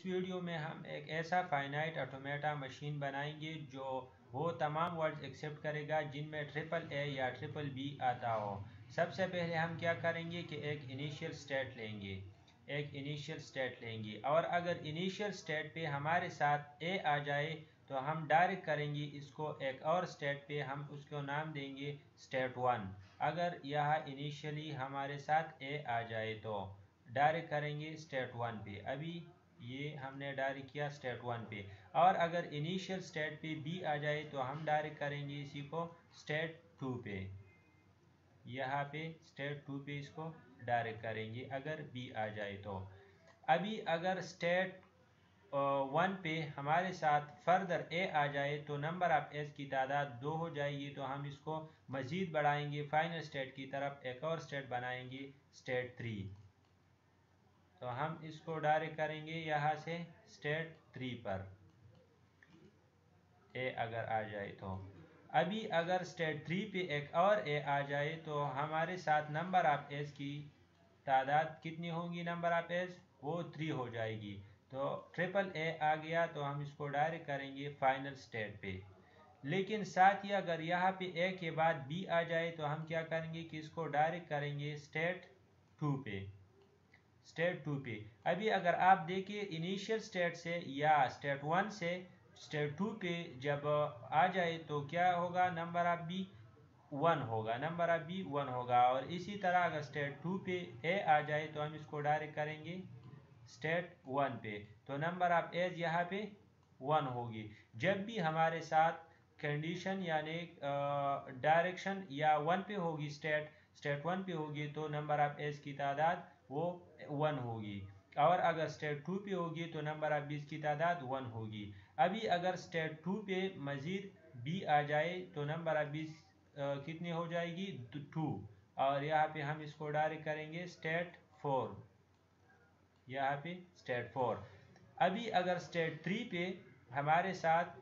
Video میں ہم ایک ایسا فائنائٹ آٹومیٹا مشین بنائیں گے جو وہ تمام ورڈز ایکسیپٹ کرے گا جن میں ٹرپل اے یا ٹرپل بی آتا ہو۔ سب سے پہلے ہم کیا کریں گے کہ ایک انیشیل سٹیٹ لیں گے اور اگر انیشیل سٹیٹ پہ ہمارے ساتھ اے آ جائے تو ہم ڈائریکٹ کریں گے اس کو ایک اور سٹیٹ پہ، ہم اس کو نام دیں گے سٹیٹ 1۔ اگر یہاں انیشیلی ہمارے ساتھ اے آ جائے تو ڈائریکٹ کریں گے سٹیٹ 1 پہ۔ ابھی یہ ہم نے ڈائریکٹ کیا سٹیٹ 1 پہ، اور اگر انیشیل سٹیٹ پہ بی آ جائے تو ہم ڈائریکٹ کریں گے اسی کو سٹیٹ 2 پہ۔ یہاں پہ سٹیٹ 2 پہ اس کو ڈائریکٹ کریں گے اگر بی آ جائے تو۔ ابھی اگر سٹیٹ 1 پہ ہمارے ساتھ فردر اے آ جائے تو نمبر آف ایز کی تعداد 2 ہو جائے گی، تو ہم اس کو مزید بڑھائیں گے فائنل سٹیٹ کی طرف، ایک اور سٹیٹ بنائیں گے سٹیٹ 3۔ تو ہم اس کو ڈائریکٹ کریں گے یہاں سے سٹیٹ 3 پر اے اگر آ جائے تو۔ ابھی اگر سٹیٹ 3 پہ ایک اور اے آ جائے تو ہمارے ساتھ نمبر آف ایز کی تعداد کتنی ہوگی؟ نمبر آف ایز وہ 3 ہو جائے گی۔ تو ٹرپل اے آ گیا تو ہم اس کو ڈائریکٹ کریں گے فائنل سٹیٹ پہ۔ لیکن ساتھ ہی اگر یہاں پہ اے کے بعد بی آ جائے تو ہم کیا کریں گے کہ اس کو ڈائریکٹ کریں گے سٹیٹ 2 پہ۔ سٹیٹ 2 پہ ابھی اگر آپ دیکھیں انیشیل سٹیٹ سے یا سٹیٹ 1 سے سٹیٹ 2 پہ جب آ جائے تو کیا ہوگا؟ نمبر آف بی 1 ہوگا، نمبر آف بی 1 ہوگا۔ اور اسی طرح اگر سٹیٹ 2 پہ اے آ جائے تو ہم اس کو ڈائریکٹ کریں گے سٹیٹ 1 پہ، تو نمبر آف ایز یہاں پہ 1 ہوگی۔ جب بھی ہمارے ساتھ کنڈیشن یعنی ڈائریکشن یا 1 پہ ہوگی، سٹیٹ 1 پہ ہوگی تو نمبر آف ایز کی تعداد وہ 1 ہوگی، اور اگر سٹیٹ 2 پہ ہوگی تو نمبر آف بیز کی تعداد 1 ہوگی۔ ابھی اگر سٹیٹ 2 پہ مزید بی آ جائے تو نمبر آف بیز کتنی ہو جائے گی؟ 2، اور یہاں پہ ہم اس کو ڈائریکٹ کریں گے سٹیٹ 4۔ یہاں پہ سٹیٹ 4۔ ابھی اگر سٹیٹ 3 پہ ہمارے ساتھ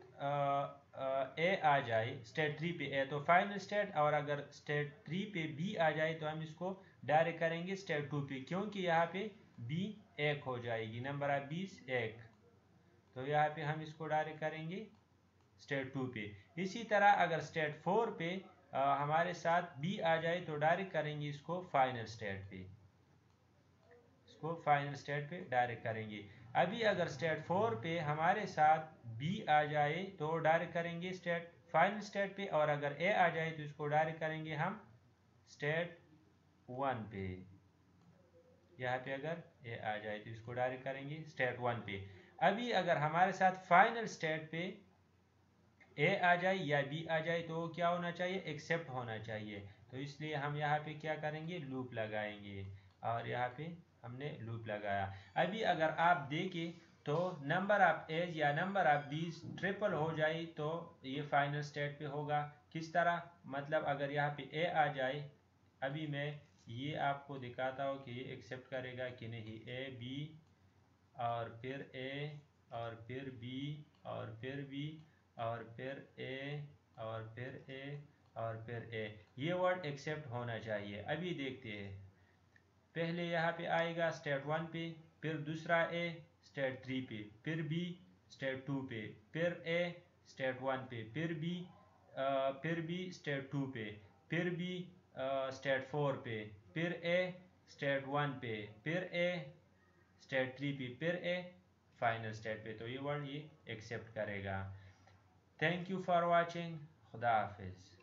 اے آ جائے، سٹیٹ 3 پہ اے تو فائنل سٹیٹ، اور اگر سٹیٹ 3 پہ بی آ جائے تو ہم اس کو ڈائریکٹ کریں گے سٹیٹ 2 پہ، کیونکہ یہاں پہ بی 1 ہو جائے گی، نمبر آف بیز 1۔ تو یہاں پہ ہم اس کو ڈائریکٹ کریں گے سٹیٹ 2 پہ۔ اسی طرح اگر سٹیٹ 4 پہ ہمارے ساتھ بی آ جائے تو ڈائریکٹ کریں گے اس کو فائنل سٹیٹ پہ، اس کو فائنل سٹیٹ پہ ڈائریکٹ کریں گے۔ ابھی اگر سٹیٹ 4 پہ ہمارے ساتھ بی آ جائے تو ڈائریکٹ کریں گے سٹیٹ فائنل سٹیٹ پہ، اور اگر اے آ جائے تو اس کو ڈائریکٹ کریں گے ہم سٹیٹ 1 پہ۔ یہاں پہ اگر اے آ جائے تو اس کو ڈائریکٹ کریں گے سٹیٹ 1 پہ۔ ابھی اگر ہمارے ساتھ فائنل سٹیٹ پہ اے آ جائے یا بی آ جائے تو کیا ہونا چاہیے؟ ایکسیپٹ ہونا چاہیے، تو اس لیے ہم یہاں پہ کیا کریں گے؟ لوپ لگائیں گے، اور یہاں پہ ہم نے لوپ لگایا۔ ابھی اگر آپ دیکھیں تو نمبر آف ایز یا نمبر آف بیز ٹرپل ہو جائے تو یہ فائنل سٹیٹ پہ ہوگا۔ کس طرح؟ مطلب اگر یہاں پہ اے آ جائے، ابھی میں یہ آپ کو دکھاتا ہوں کہ یہ ایکسیپٹ کرے گا کہ نہیں۔ اے بی اور پھر اے اور پھر بی اور پھر بی اور پھر اے اور پھر اے اور پھر اے، یہ ورڈ ایکسیپٹ ہونا چاہیے۔ ابھی دیکھتے ہیں، پہلے یہاں پہ آئے گا سٹیٹ 1 پہ، پھر دوسرا اے سٹیٹ 3 پہ، پھر بی سٹیٹ 2 پہ، پھر اے سٹیٹ 1 پہ، پھر بی سٹیٹ 2 پہ، پھر بی سٹیٹ 4 پہ، پھر اے سٹیٹ 1 پہ، پھر اے سٹیٹ 3 پہ، پھر اے فائنل سٹیٹ پہ، تو یہ ورڈ یہ ایکسیپٹ کرے گا۔ تھینک یو فار واچنگ، خدا حافظ۔